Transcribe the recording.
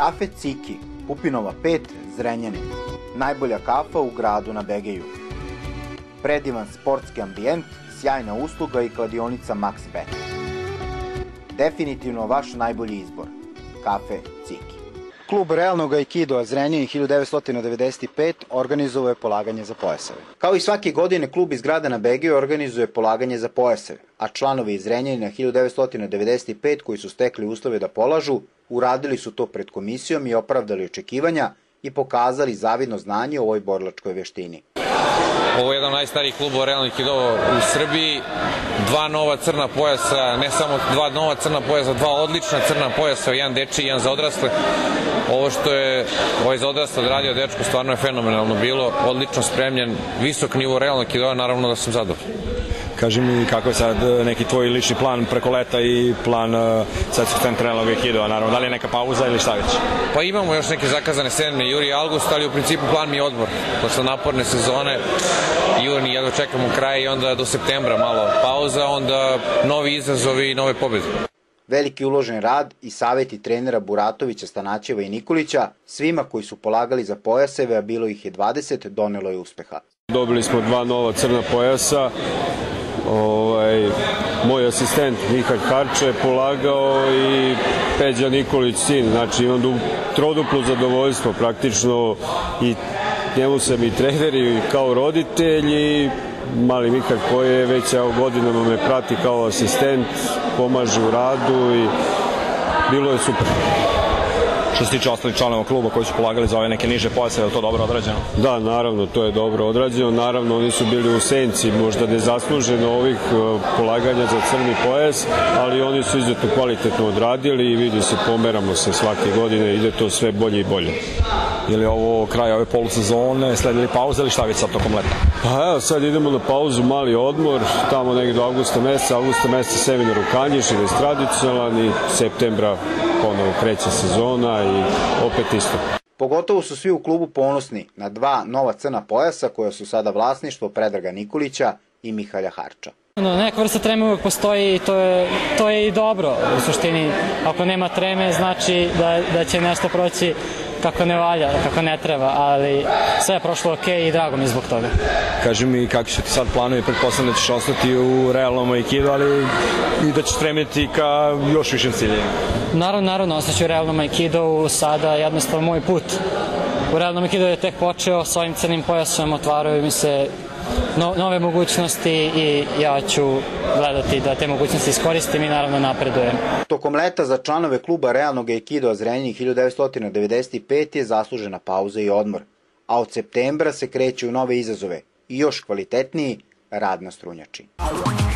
Kafe Ciki, Pupinova 5, Zrenjanin. Najbolja kafa u gradu na Begeju. Predivan sportski ambijent, sjajna usluga i kladionica Max Bet. Definitivno vaš najbolji izbor. Kafe Ciki. Klub realnog aikidoa Zrenjanin 1995 organizovao je polaganje za pojaseve. Kao i svake godine, klub iz grada na Begeju organizuje polaganje za pojaseve, a članovi iz Zrenjanina 1995 koji su stekli uslove da polažu, uradili su to pred komisijom i opravdali očekivanja i pokazali zavidno znanje o ovoj borilačkoj veštini. Ovo je jedan od najstarijih klubova realnog aikidoa u Srbiji. Dva nova crna pojasa, ne samo dva nova crna pojasa, dva odlična crna pojasa, jedan dečiji i jedan za odrasle. Ovo što je ovaj za odrasle odradio dečko stvarno je fenomenalno bilo, odlično spremljen, visok nivo realnog aikidoa, naravno da sam zadovoljan. Kaži mi kako je sad neki tvoj lični plan preko leta i plan svetskog centra realnog aikidoa, naravno, da li je neka pauza ili šta već? Pa imamo još neke zakazane 7. juli i avgust, ali u principu plan mi je odmor. Posle naporne sezone, juni jedva čekamo kraj i onda do septembra malo pauza, onda novi izazovi i nove pobjede. Veliki uložen rad i saveti trenera Buratovića, Stanaćeva i Nikolića svima koji su polagali za pojaseve, a bilo ih je 20, donelo je uspeha. Dobili smo dva nova crna pojasa. Moj asistent Mihalj Harča je polagao i Peđa Nikolić sin, znači imam troduplo zadovoljstvo praktično i njemu sam i trener i kao roditelj i mali Mihalj koji je već godinama me prati kao asistent, pomaže u radu i bilo je super. Što se tiče ostalih članova kluba koji su polagali za ove neke niže pojase, je li to dobro odrađeno? Da, naravno, to je dobro odrađeno. Naravno, oni su bili u senci, možda nezasluženo ovih polaganja za crni pojas, ali oni su izuzetno kvalitetno odradili i vidi se, pomeramo se svake godine, ide to sve bolje i bolje. Je li ovo kraj ove polusezone, sledili pauze ili šta već sad tokom leta? Pa evo, sad idemo na pauzu, mali odmor, tamo negdje do avgusta meseca seminar u Kanjiži, da je tradicionalan i septembra ponovo kreće sezona i opet isto. Pogotovo su svi u klubu ponosni na dva nova crna pojasa koja su sada vlasništvo Predraga Nikolića i Mihalja Harča. Neka vrsta treme uvek postoji i to je i dobro. U suštini, ako nema treme, znači da će nešto proći kako ne valja, kako ne treba, ali sve je prošlo okej i drago mi zbog toga. Kaži mi kakvi su ti sad planovi, pretpostavljam da ćeš ostati u realnom aikidu, ali i da ćeš stremiti ka još višim ciljima. Naravno, ostaću u realnom aikidu, sada jednostavno moj put u realnom aikidu je tek počeo, s ovim crnim pojasom otvaraju mi se nove mogućnosti i ja ću gledati da te mogućnosti iskoristim i naravno napredujem. Tokom leta za članove kluba realnog aikidoa Zrenjanin 1995 je zaslužena pauza i odmor, a od septembra se kreće u nove izazove i još kvalitetniji rad na strunjači.